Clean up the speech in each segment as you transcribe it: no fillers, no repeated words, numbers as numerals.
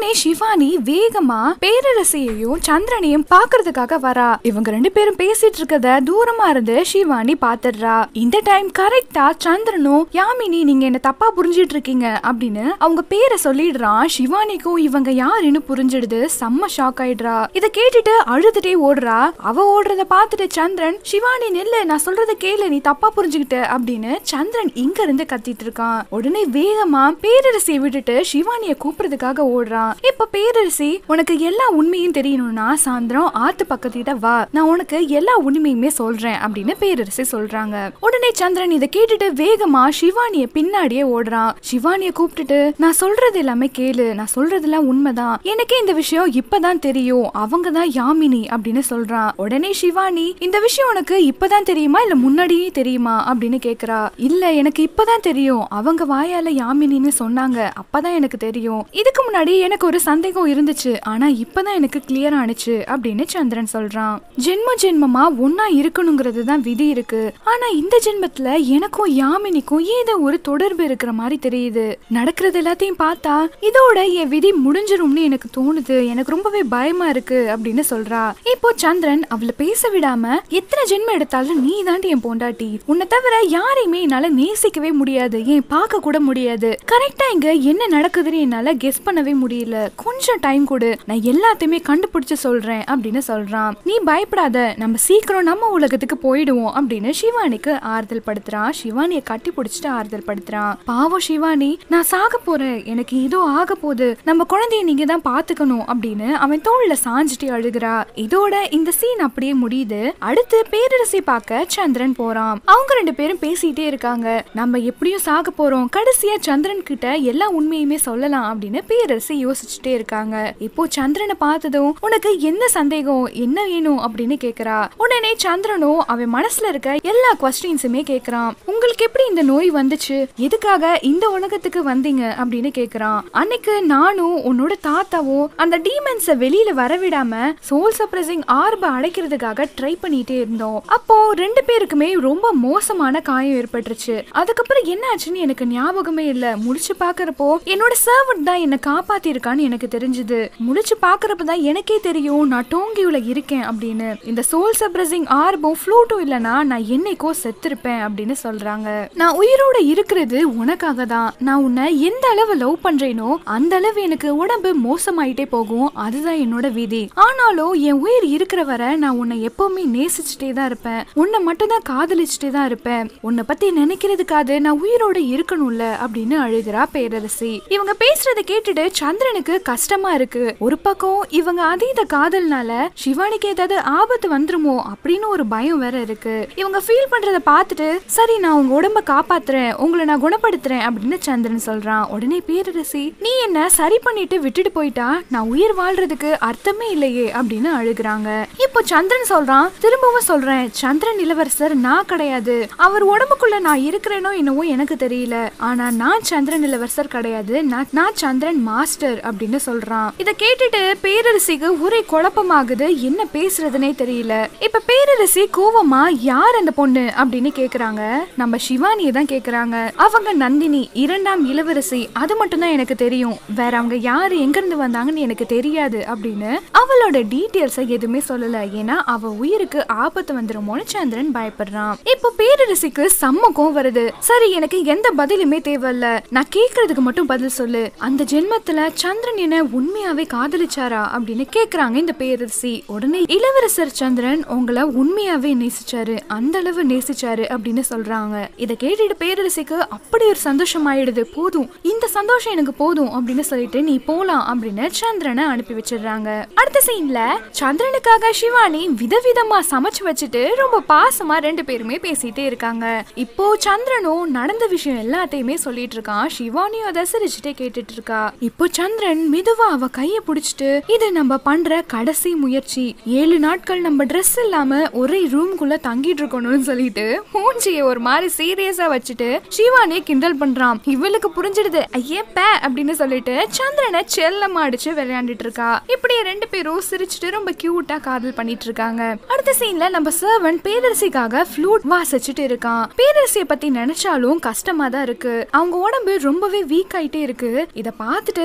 உடனே சிவானி வேகமா பேரரசியையும் சந்திரனையும் பாக்குறதுக்காக வரா. இவங்க ரெண்டு பேரும் பேசிட்டு இருக்கத தூரமா இருந்து சிவானி பாத்துடுறா. இந்த டைம் கரெக்டா சந்திரனும் யாமினி நீங்க என்ன தப்பா புரிஞ்சிட்டு இருக்கீங்க அப்படின்னு அவங்க பேரை சொல்லிடுறான். சிவானிக்கும் இவங்க யாருன்னு புரிஞ்சிடுது. செம்ம ஷாக் ஆயிடுறா. இத கேட்டுட்டு அழுதுட்டே ஓடுறா. அவ ஓடுறத பார்த்துட்டு சந்திரன் சிவானி நெல்லு நான் சொல்றத கேளு நீ தப்பா புரிஞ்சுக்கிட்ட அப்படின்னு சந்திரன் இங்க இருந்து கத்திட்டு இருக்கான். உடனே வேகமா பேரரசியை விட்டுட்டு சிவானிய கூப்பிடுறதுக்காக ஓடுறான். இப்ப பேரரசி உனக்கு எல்லா உண்மையும் தெரியணும்னா சாயந்தரம் ஆத்து பக்கத்திட்ட வா, நான் உனக்கு எல்லா உண்மையுமே சொல்றேன் அப்படின்னு பேரரசி சொல்றாங்க. உடனே சந்திரன் இதை கேட்டுட்டு வேகமா சிவானிய பின்னாடியே ஓடுறான். சிவானிய கூப்பிட்டுட்டு நான் சொல்றது எல்லாமே கேளு, நான் சொல்றதெல்லாம் உண்மைதான், எனக்கே இந்த விஷயம் இப்பதான் தெரியும், அவங்கதான் யாமினி அப்படின்னு சொல்றான். உடனே சிவானி இந்த விஷயம் உனக்கு இப்பதான் தெரியுமா இல்ல முன்னாடியே தெரியுமா அப்படின்னு கேக்குறா. இல்ல எனக்கு இப்பதான் தெரியும், அவங்க வாயால யாமினின்னு சொன்னாங்க, அப்பதான் எனக்கு தெரியும், இதுக்கு முன்னாடி எனக்கு ஒரு சந்தேகம் இருந்துச்சு, ஆனா இப்பதான் எனக்கு கிளியர் ஆனிச்சு அப்படின்னு சந்திரன் சொல்றான். ஜென்ம ஜென்மமா ஒன்னா இருக்கணுங்கிறது தான் விதி இருக்கு, ஆனா இந்த ஜென்மத்துல எனக்கும் யாமினிக்கும் ஏதோ ஒரு தொடர்பு இருக்கிற மாதிரி தெரியுது, நடக்கிறது எல்லாத்தையும் பார்த்தா இதோட என் விதி முடிஞ்சிரும்னு எனக்கு தோணுது, எனக்கு ரொம்பவே பயமா இருக்கு அப்படின்னு சொல்றா. இப்போ சந்திரன் அவளை பேச விடாம எத்தனை ஜென்மம் எடுத்தாலும் நீ தாண்டி என் பொண்டாட்டி, உன்னை தவிர யாரையுமே என்னால நேசிக்கவே முடியாது, ஏன் பார்க்க கூட முடியாது, கரெக்டா இங்க என்ன நடக்குதுன்னு என்னால கெஸ் பண்ணவே முடியல, கொஞ்சம் டைம் கொடு, நான் எல்லாத்தையுமே கண்டுபிடிச்சு சொல்றேன் அப்படின்னு சொல்றான். நீ பயப்படாத, நம்ம சீக்கிரம் நம்ம உலகத்துக்கு போயிடுவோம் அப்படின்னு சிவானிக்கு ஆறுதல் படுத்துறான். சிவானிய கட்டி பிடிச்சிட்டு ஆறுதல் படுத்துறான். பாவம் சிவானி, நான் சாக போறேன், எனக்கு ஏதோ ஆக போகுது, நம்ம குழந்தைய நீங்க தான் பாத்துக்கணும் அப்படின்னு அவன் தோல்ல சாஞ்சிட்டு அழுகிறா. இதோட இந்த சீன் அப்படியே முடியுது. அடுத்து பேரரசி பார்க்க சந்திரன் போறான். அவங்க ரெண்டு பேரும் பேசிட்டே இருக்காங்க. நம்ம எப்படியும் சாக போறோம், கடைசியா சந்திரன் கிட்ட எல்லா உண்மையுமே சொல்லலாம் அப்படின்னு பேரரசி யோசிச்சுட்டே இருக்காங்க. இப்போ சந்திரனை பார்த்ததும் உனக்கு என்ன சந்தேகம், என்ன வேணும் அப்படின்னு கேக்குறா. உடனே சந்திரனும் அவன் மனசுல இருக்க எல்லா குவெஸ்டின்ஸுமே கேக்குறான். உங்களுக்கு எப்படி இந்த நோய் வந்துச்சு, எதுக்காக இந்த உலகத்துக்கு வந்தீங்க அப்படின்னு கேக்குறான். அன்னைக்கு நானும் உன்னோட தாத்தாவும் அந்த டீமன்ஸ வெளியில வரவிடாம சோல் சப்ரசிங் ஆர்ப அடைக்கிறதுக்காக ட்ரை பண்ணிட்டே இருந்தோம். அப்போ ரெண்டு பேருக்குமே ரொம்ப மோசமான காயம் ஏற்பட்டுருச்சு. அதுக்கப்புறம் என்ன ஆச்சுன்னு எனக்கு ஞாபகமே இல்ல. முடிச்சு பாக்குறப்போ என்னோட சர்வன்ட் தான் என்ன காப்பாத்தி இருக்கான்னு எனக்கு தெரிஞ்சது. முடிச்சு பாக்குறப்பதான் எனக்கே தெரியும் நான் டோங்கியூல இருக்கேன் அப்படின்னு. இந்த சோல் சப்ரசிங் ஆர்பும் ஃப்ளூட்டும் இல்லனா நான் என்னைக்கோ செத்துருப்பேன் அப்படின்னு சொல்றாங்க. நான் உயிரோட இருக்கிறது உனக்காக தான். நான் உன்னை எந்த அளவு லவ் பண்றேனோ அந்த அளவு எனக்கு உடம்பு மோசமாயிட்டே போகும், அதுதான் என்னோட விதி. ஆனாலும் என் உயிர் இருக்கிற வரை நான் உன்னை எப்பவுமே நேசிச்சுட்டே தான் இருப்பேன், உன்னை மட்டும் தான் காதலிச்சுட்டே தான் இருப்பேன், உன்னை பத்தி நினைக்கிறதுக்காக நான் உயிரோட இருக்கணும்ல அப்படின்னு அழுகிறா பேரரசி. இவங்க பேசுறத கேட்டுட்டு சந்திரனுக்கு கஷ்டமா இருக்கு. ஒரு பக்கம் இவங்க அதீத காதல்னால சிவானிக்கு ஏதாவது ஆபத்து வந்துருமோ அப்படின்னு ஒரு பயம் வேற இருக்கு. இவங்க ஃபீல் பண்றத பார்த்துட்டு சரி நான் உங்க உடம்ப காப்பாத்துறேன், உங்களை நான் குணப்படுத்துறேன் அப்படின்னு சந்திரன் சொல்றான். உடனே பேரரசி நீ என்ன சரி பண்ணிட்டு விட்டுட்டு போயிட்டா நான் உயிர் வாழ்றதுக்கு அர்த்தமே இல்லையே அப்படின்னு அழுகுறாங்க. இப்போ சந்திரன் சொல்றான், திரும்பவும் சொல்றேன், சந்திரன் இளவரசர் நான் கிடையாது, அவர் உடம்புக்குள்ள நான் இருக்கிறேனோ என்னவோ எனக்கு தெரியல, ஆனா நான் சந்திரன் இளவரசர் கிடையாது, நான் சந்திரன் மாஸ்டர் அப்படின்னு சொல்றான். இத கேட்டுட்டு பேரரசிக்கு ஒரே குழப்பமாகுது, என்ன பேசுறதுனே தெரியல. இப்ப பேரரசி கோவமா யார் அந்த பொண்ணு அப்படின்னு கேக்குறாங்க. நம்ம சிவானியை தான் கேக்குறாங்க. அவங்க நந்தினி, இரண்டாம் இளவரசி, அது மட்டும் தான் எனக்கு தெரியும், வேற அவங்க யாரு எங்க இருந்து வந்தாங்கன்னு எனக்கு தெரியாது அப்படின்னு அவளோட டீடைல்ஸை எதுவுமே சொல்லல. ஏன்னா அவ உயிருக்கு ஆபத்து வந்துருமோன்னு சந்திரன் பயப்படுறான். இப்போ பேரரசிக்கு சம்மக்கம் வருது. சரி எனக்கு எந்த பதிலுமே தேவையில்ல, நான் கேக்குறதுக்கு மட்டும் பதில் சொல்லு, அந்த ஜென்மத்துல சந்திரன் என்ன உண்மையாவே காதலிச்சாரா அப்படின்னு கேக்குறாங்க இந்த பேரரசி. உடனே இளவரசர் சந்திரன் உங்களை உண்மையாவே நேசிச்சாரு, அந்த அளவு நேசிச்சாரு அப்படின்னு சொல்றாங்க. இத கேட்டுட்டு பேரரசிக்கு அப்படி ஒரு சந்தோஷம் ஆயிடுது. போதும், இந்த சந்தோஷம் எனக்கு போதும் அப்படின்னு சொல்லிட்டு நீ போலாம் அப்படின்னு சந்திரனை அனுப்பி வச்சிடுறாங்க. அடுத்த சீன்ல சந்திரனுக்காக சிவானி விதவிதமா சமைச்சு வச்சுட்டு ரொம்ப பாசமா ரெண்டு பேருமே பேசிட்டே இருக்காங்க. இப்போ சந்திரனும் நடந்த விஷயம் எல்லாத்தையுமே சொல்லிட்டு இருக்கான். சிவானியும் அதை சிரிச்சுட்டே கேட்டுட்டு இருக்கா. இப்போ சந்திரன் மெதுவா அவ கைய புடிச்சிட்டு இது நம்ம பண்ற கடைசி முயற்சி, 7 நாட்கள் நம்ம ட்ரெஸ் இல்லாம ஒரே ரூம்குள்ள தங்கிட்டு இருக்கணும்னு சொல்லிட்டு மூஞ்சியை ஒரு மாதிரி சீரியஸா வச்சுட்டு சிவானியை கிண்டல் பண்றான். இவளுக்கு புரிஞ்சிடுது, ஐயே பே அப்படின்னு சொல்லிட்டு சந்திரனை செல்லமா அடிச்சு விளையாண்டுட்டு இருக்கா. இப்படி ரெண்டு பேரும் சிரிச்சுட்டு ரொம்ப கியூட்டா காதல் பண்ணிட்டு இருக்காங்க. அடுத்த சீன்ல நம்ம சர்வன் பேரரசிக்காக ஃப்ளூட் வாசிச்சுட்டு இருக்கான். பேரரசிய பத்தி நினைச்சாலும் கஷ்டமா தான் இருக்கு, அவங்க உடம்பு ரொம்பவே வீக் ஆயிட்டே இருக்கு. இத பார்த்துட்டு சர்வன்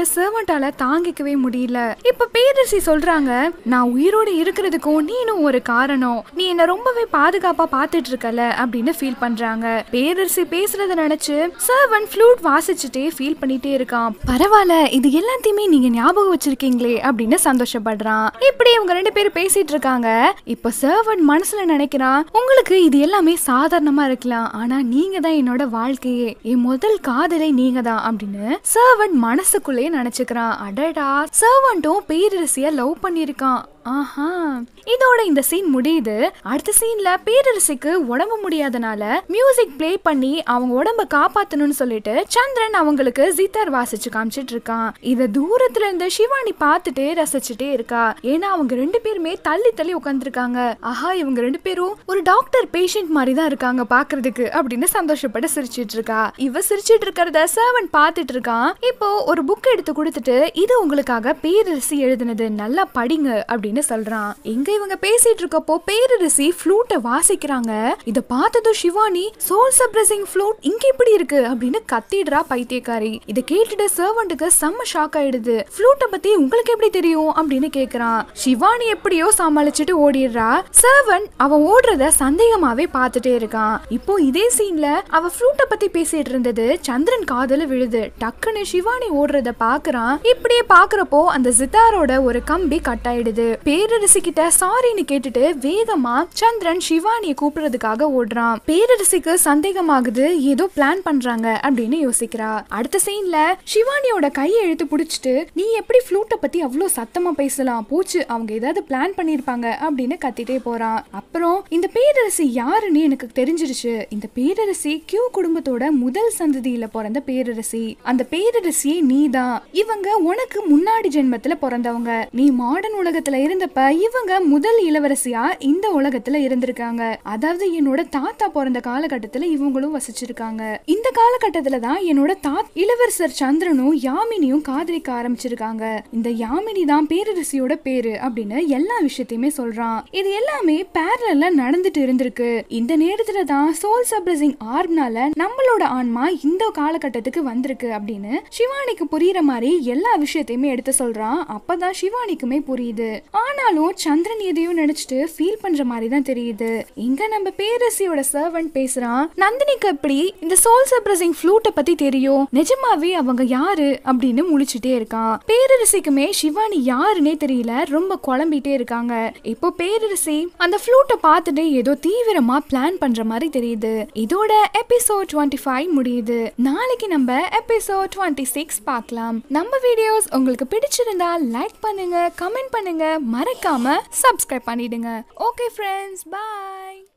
சர்வெண்டால தாங்கிக்கவே முடியல. இப்ப பேரரசி சொல்றாங்க, நான் உயிரோடு இருக்கிறதுக்கும் நீனும் ஒரு காரணம், நீ என்ன ரொம்பவே பாதுகாப்பா பாத்துட்டு இருக்கல அப்படின்னு ஃபீல் பண்றாங்க. பேரரசி பேசுறத நினைச்சு சர்வன் ஃப்ளூட் வாசிச்சுட்டே ஃபீல் பண்ணிட்டே இருக்கான். பரவாயில்ல, இது எல்லாத்தையுமே நீங்க ஞாபகம் வச்சிருக்கீங்களே அப்படின்னு சந்தோஷப்படுறான். இப்படி இவங்க ரெண்டு பேரும் பேசிட்டு இருக்காங்க. இப்ப சர்வன் மனசுல நினைக்கிறான், உங்களுக்கு இது எல்லாமே சாதாரணமா இருக்கலாம், ஆனா நீங்க தான் என்னோட வாழ்க்கையே, என் முதல் காதலை நீங்க தான் அப்படின்னு சர்வன் மனசுக்குள்ளே நினைச்சுக்கிறான். அடடா, சர்வன்ட்டும் பேரரசிய லவ் பண்ணிருக்கான். ஆஹா, இதோட இந்த சீன் முடியுது. அடுத்த சீன்ல பேரரசிக்கு உடம்பு முடியாதனால மியூசிக் பிளே பண்ணி அவங்க உடம்ப காப்பாத்தணும்னு சொல்லிட்டு சந்திரன் அவங்களுக்கு ஜித்தார் வாசிச்சு காமிச்சிட்டு இருக்கான். இத தூரத்துல இருந்து சிவானி பார்த்துட்டே ரசிச்சுட்டே இருக்கா. ஏன்னா அவங்க ரெண்டு பேருமே தள்ளி தள்ளி உட்காந்துருக்காங்க. ஆஹா, இவங்க ரெண்டு பேரும் ஒரு டாக்டர் பேஷண்ட் மாதிரி தான் இருக்காங்க பாக்குறதுக்கு அப்படின்னு சந்தோஷப்பட்டு சிரிச்சிட்டு இருக்கா. இவ சிரிச்சிட்டு இருக்கிறத சர்வன் பார்த்துட்டு இருக்கான். இப்போ ஒரு புக் எடுத்து கொடுத்துட்டு, இது உங்களுக்காக பேரரசி எழுதுனது, நல்லா படிங்க அப்படின்னு சொல்றான். எங்க இவங்க பேசிட்டு இருக்கப்போ பேரரசி ஃப்ளூட்டை வாசிக்கிறாங்க. இத பார்த்ததும் சிவானி, சோல் சப்ரசிங் ஃப்ளூட் இங்க எப்படி இருக்கு அப்படின்னு கத்திடுறா பைத்தியக்காரி. இத கேட்டுட்டு சர்வன்ட்டுக்கு செம்ம ஷாக் ஆயிடுது. ஃப்ளூட்டை பத்தி உங்களுக்கு எப்படி தெரியும் அப்படின்னு கேக்குறான். சிவானி எப்படியோ சமாளிச்சுட்டு ஓடிடுறா. சர்வன் அவன் ஓடுறத சந்தேகமாவே பார்த்துட்டே இருக்கான். இப்போ இதே சீன்ல அவ ஃப்ளூட்டை பத்தி பேசிட்டு இருந்தது சந்திரன் காதுல விழுது. டக்குன்னு சிவானி ஓடுறத பாக்குறான். இப்படியே பாக்குறப்போ அந்த ஜித்தாரோட ஒரு கம்பி கட் ஆயிடுது. பேரரசி கிட்ட சாரின்னு கேட்டுட்டு வேகமா சந்திரன் சிவானியை கூப்பிடுறதுக்காக ஓடுறான். பேரரசிக்கு சந்தேகமாகுது, ஏதோ பிளான் பண்றாங்க அப்படின்னு யோசிக்கிறா. அடுத்த சீன்ல சிவானியோட கையை இழுத்து புடிச்சிட்டு, நீ எப்படி ஃப்ளூட்டை பத்தி அவ்வளவு சத்தமா பேசலாம், போச்சு அவங்க ஏதாவது பிளான் பண்ணிருப்பாங்க அப்படின்னு கத்திட்டே போறான். அப்புறம் இந்த பேரரசி யாருன்னு எனக்கு தெரிஞ்சிருச்சு. இந்த பேரரசி கியூ குடும்பத்தோட முதல் சந்ததியில பிறந்த பேரரசி. அந்த பேரரசியே நீதான். இவங்க உனக்கு முன்னாடி ஜென்மத்துல பிறந்தவங்க. நீ மாடர்ன் உலகத்துல இருந்தப்ப இவங்க முதல் இளவரசியா இந்த உலகத்துல இருந்திருக்காங்க. அதாவது என்னோட தாத்தா பிறந்த காலகட்டத்துல இவங்களும் வசிச்சிருக்காங்க. இந்த காலகட்டத்துல தான் என்னோட இளவரசர் சந்திரனும் யாமினியும் காதலிக்க ஆரம்பிச்சிருக்காங்க. இந்த யாமினி தான் பேரரசியோட பேரு அப்படின்னு எல்லா விஷயத்தையுமே சொல்றான். இது எல்லாமே பேரலா நடந்துட்டு இருந்திருக்கு. இந்த நேரத்துல தான் சோல் சப்ரசிங் ஆர்ம்னால நம்மளோட ஆன்மா இந்த காலகட்டத்துக்கு வந்திருக்கு அப்படின்னு சிவானிக்கு புரியுற மாதிரி எல்லா விஷயத்தையுமே எடுத்து சொல்றான். அப்பதான் சிவானிக்குமே புரியுது. ஆனாலும் சந்திரன் எதையும் நினைச்சிட்டு ஃபீல் பண்ற மாதிரி தான் தெரியுது. இங்க நம்ம பேரரசியோட சர்வன்ட் பேசுறான். நந்தினிக்கு எப்படி இந்த சோல் சப்ரசிங் ஃப்ளூட்டை பத்தி தெரியும், நிஜமாவே அவங்க யாரு அப்படின்னு முழிச்சுட்டே இருக்கான். பேரரசிக்குமே சிவானி யாருன்னே தெரியல, ரொம்ப குழம்பிட்டே இருக்காங்க. இப்போ பேரரசி அந்த ஃப்ளூட்டை பார்த்துட்டு ஏதோ தீவிரமா பிளான் பண்ற மாதிரி தெரியுது. இதோட எபிசோட் 25 முடியுது. நாளைக்கு நம்ம எபிசோட் 26 பார்க்கலாம். நம்ம வீடியோஸ் உங்களுக்கு பிடிச்சிருந்தா லைக் பண்ணுங்க, கமெண்ட் பண்ணுங்க, மறக்காம சப்ஸ்கிரைப் பண்ணிடுங்க. Okay friends, by.